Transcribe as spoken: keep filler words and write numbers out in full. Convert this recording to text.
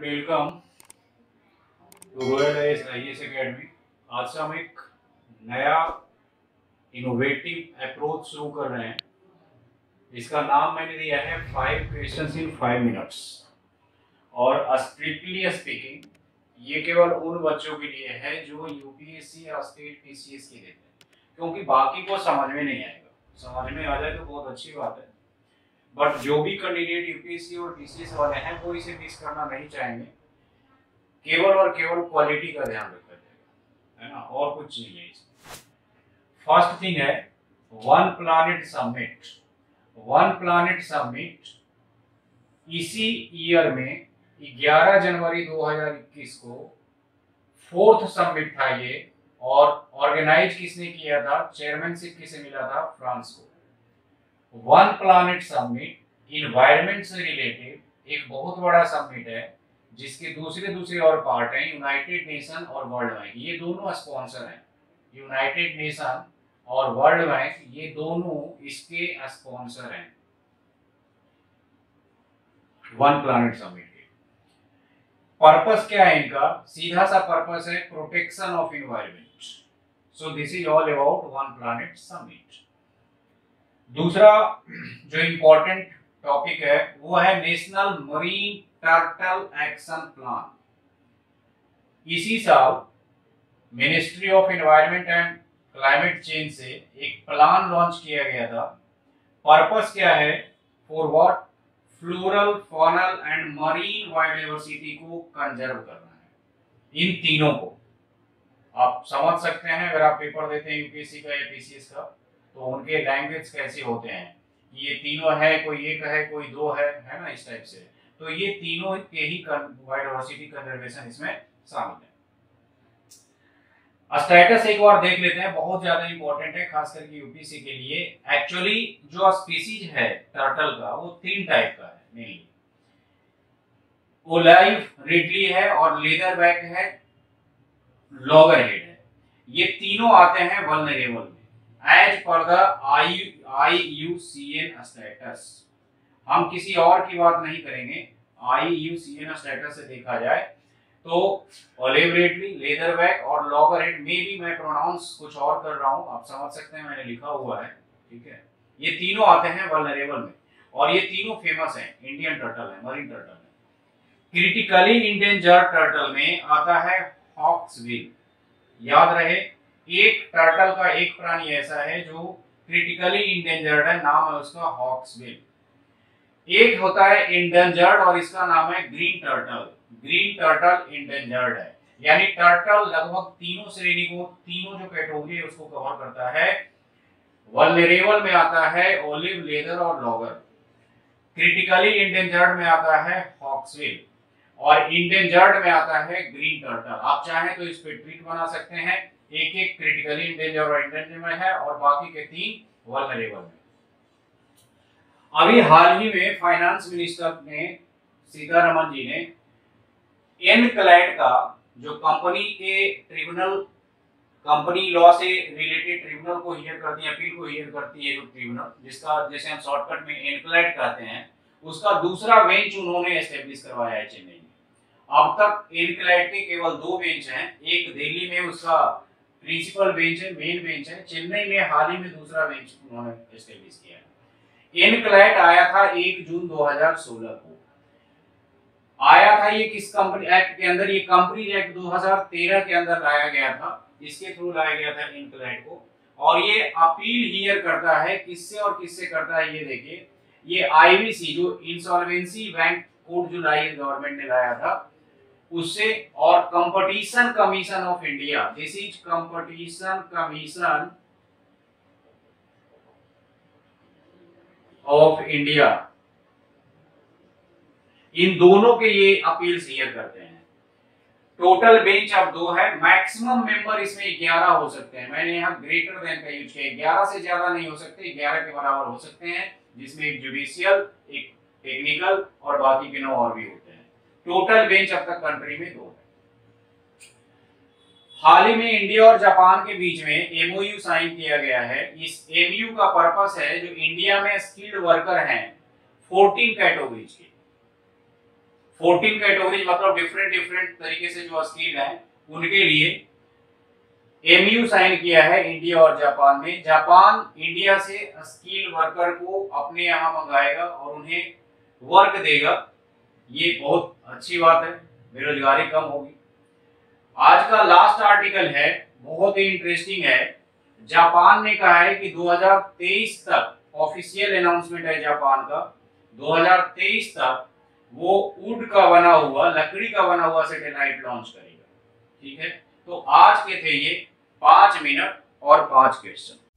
Welcome to Royal IAS Academy. आज से हम एक नया इनोवेटिव अप्रोच शुरू कर रहे हैं। इसका नाम मैंने दिया है five questions in five minutes. और स्ट्रिक्टली स्पीकिंग ये केवल उन बच्चों के लिए है जो यूपीएससी या स्टेट पीसीएस की देते हैं, क्योंकि बाकी को समझ में नहीं आएगा। समझ में आ जाए तो बहुत अच्छी बात है, बट जो भी कैंडिडेट यूपीएससी और पीसीएस वाले हैं वो इसे मिस करना नहीं चाहेंगे। केवल और केवल क्वालिटी का ध्यान रखा जाएगा, है ना, और कुछ नहीं है इसमें। फर्स्ट थिंग है One Planet Summit. One Planet Summit इसी ईयर में ग्यारह जनवरी दो हज़ार इक्कीस को फोर्थ समिट था ये, और ऑर्गेनाइज किसने किया था, चेयरमैनशिप किसे मिला था, फ्रांस को। वन प्लैनेट समिट इन्वायरमेंट से रिलेटेड एक बहुत बड़ा समिट है, जिसके दूसरे दूसरे और पार्ट हैं यूनाइटेड नेशन और वर्ल्ड बैंक। ये दोनों स्पॉन्सर हैं, यूनाइटेड नेशन और वर्ल्ड बैंक, ये दोनों इसके स्पॉन्सर हैं वन प्लैनेट समिट के। पर्पस क्या है इनका, सीधा सा पर्पस है protection of environment. So this is all about One Planet Summit. दूसरा जो इंपॉर्टेंट टॉपिक है वो है National Marine Turtle Action Plan. इसी साल Ministry of Environment and Climate Change से एक प्लान लॉन्च किया गया था। पर्पस क्या है, for what, floral faunal and marine biodiversity को कंजर्व करना है। इन तीनों को आप समझ सकते हैं, अगर आप पेपर देते हैं यूपीएससी का या पीसीएस का, तो उनके लैंग्वेज कैसे होते हैं, ये तीनों है, कोई एक है, कोई दो है, है ना, इस टाइप से। तो ये तीनों के ही बायोडायवर्सिटी कंजर्वेशन इसमें शामिल है। स्टेटस एक बार देख लेते हैं, बहुत ज्यादा इंपॉर्टेंट है खास करके यूपीएससी के लिए। एक्चुअली जो स्पीसीज है टर्टल का वो तीन टाइप का है मेनली। ओलाइव रिडली है और लेदरबैक है, लॉगरहेड है। ये तीनों आते हैं वल्नरेबल में एज पर the I U C N status. हम किसी और की बात नहीं करेंगे, I U C N status से देखा जाए तो ओलिव रिडली, लेदरबैक और लॉगरहेड में भी मैं प्रोनाउंस कुछ और कर रहा हूं, आप समझ सकते हैं, मैंने लिखा हुआ है, ठीक है। ये तीनों आते हैं वल्नरेबल में और ये तीनों फेमस हैं, इंडियन टर्टल है, मरीन टर्टल है। क्रिटिकली इंडेंजर्ड टर्टल में आता है हॉक्सबिल। याद रहे, एक टर्टल का एक प्राणी ऐसा है जो क्रिटिकली इंडेंजर्ड है, नाम है उसका हॉक्सबिल। एक होता है इंडेंजर्ड और इसका नाम है green turtle. Green turtle endangered है, यानी टर्टल लगभग तीनों श्रेणी को, तीनों जो कैटेगरी है उसको कवर करता है। वल्नरेबल में आता है ओलिव, लेदर और लॉगर। क्रिटिकली इंडेंजर्ड में आता है हॉक्सबिल और इंडेंजर्ड में आता है ग्रीन टर्टल। आप चाहें तो इस पे ट्वीट बना सकते हैं, एक एक क्रिटिकली इंडेंजर्ड और इंडेंजर्ड में है और बाकी के तीन वल्नरेबल में। अभी हाल ही में फाइनेंस मिनिस्टर ने, सीतारमण जी ने, एनक्लैड का जो कंपनी के ट्रिब्यूनल, कंपनी लॉ से रिलेटेड ट्रिब्यूनल को हियर करती है, अपील को हियर करती है, जो ट्रिब्यूनल जिसका जैसे हम शॉर्टकट में एनक्लैड कहते हैं, उसका दूसरा बेंच उन्होंने एस्टेब्लिश करवाया है चेन्नई में। अब तक एनक्लैड के केवल दो बेंच हैं, एक दिल्ली में उसका प्रिंसिपल बेंच है, मेन बेंच है, चेन्नई में हाल ही में दूसरा बेंच उन्होंने एस्टेब्लिश किया है। एनक्लैड आया था एक जून दो हज़ार सोलह को आया था। ये किस कंपनी एक्ट के अंदर, ये कंपनी एक्ट दो हज़ार तेरह के अंदर लाया गया था, इसके थ्रू लाया गया था एनक्लैड को। और ये अपील हियर करता है, किससे और किससे करता है ये देखिए, ये आईबीसी जो इंसॉल्वेंसी बैंक कोड जो लाई गवर्नमेंट ने लाया था उससे, और Competition Commission of India, this is Competition Commission of India, इन दोनों के ये अपील हियर करते हैं। टोटल बेंच अब दो है, मैक्सिमम मेंबर इसमें ग्यारह हो सकते हैं। मैंने यहाँ ग्रेटर देन का यूज किया, ग्यारह से ज्यादा नहीं हो सकते, ग्यारह के बराबर हो सकते हैं, जिसमें एक जुडिशियल, एक टेक्निकल और बाकी के नौ और भी होते हैं। टोटल बेंच अब तक कंट्री में दो है। हाल ही में इंडिया और जापान के बीच में एमओयू साइन किया गया है। इस एमओयू का पर्पस है जो इंडिया में स्किल्ड वर्कर हैं चौदह कैटेगरीज के, फोर्टीन कैटेगरीज मतलब डिफरेंट डिफरेंट तरीके से जो स्किल हैं उनके लिए एमयू साइन किया है इंडिया और जापान में। जापान इंडिया से स्किल वर्कर को अपने यहाँ मंगाएगा और उन्हें वर्क देगा, ये बहुत अच्छी बात है, बेरोजगारी कम होगी। आज का लास्ट आर्टिकल है, बहुत ही इंटरेस्टिंग है। जापान ने कहा है कि दो हज़ार तेईस तक, ऑफिशियल अनाउंसमेंट है जापान का, दो हज़ार तेईस तक वो वुड का बना हुआ, लकड़ी का बना हुआ सैटेलाइट लॉन्च करेगा। ठीक है, तो आज के थे ये पांच मिनट और पांच क्वेश्चन।